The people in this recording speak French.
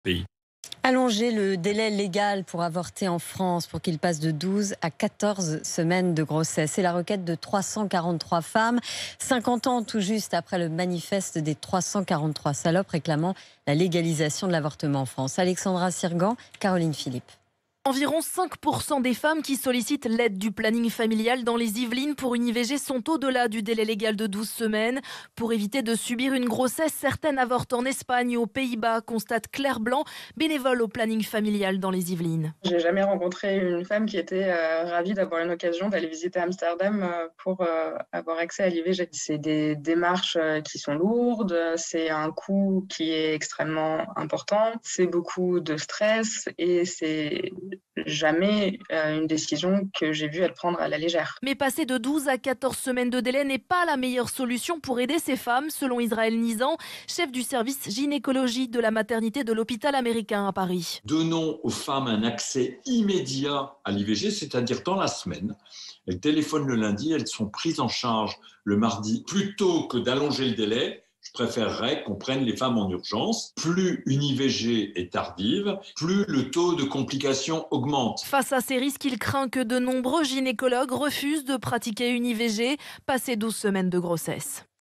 pays. Allonger le délai légal pour avorter en France pour qu'il passe de 12 à 14 semaines de grossesse. C'est la requête de 343 femmes, 50 ans tout juste après le manifeste des 343 salopes réclamant la légalisation de l'avortement en France. Alexandra Sirgan, Caroline Philippe. Environ 5% des femmes qui sollicitent l'aide du planning familial dans les Yvelines pour une IVG sont au-delà du délai légal de 12 semaines. Pour éviter de subir une grossesse, certaines avortent en Espagne ou aux Pays-Bas, constate Claire Blanc, bénévole au planning familial dans les Yvelines. J'ai jamais rencontré une femme qui était ravie d'avoir une occasion d'aller visiter Amsterdam pour avoir accès à l'IVG. C'est des démarches qui sont lourdes, c'est un coût qui est extrêmement important, c'est beaucoup de stress et c'est jamais une décision que j'ai vu être prendre à la légère. Mais passer de 12 à 14 semaines de délai n'est pas la meilleure solution pour aider ces femmes, selon Israël Nizan, chef du service gynécologie de la maternité de l'hôpital américain à Paris. Donnons aux femmes un accès immédiat à l'IVG, c'est-à-dire dans la semaine. Elles téléphonent le lundi, elles sont prises en charge le mardi. Plutôt que d'allonger le délai, je préférerais qu'on prenne les femmes en urgence. Plus une IVG est tardive, plus le taux de complications augmente. Face à ces risques, il craint que de nombreux gynécologues refusent de pratiquer une IVG passé 12 semaines de grossesse.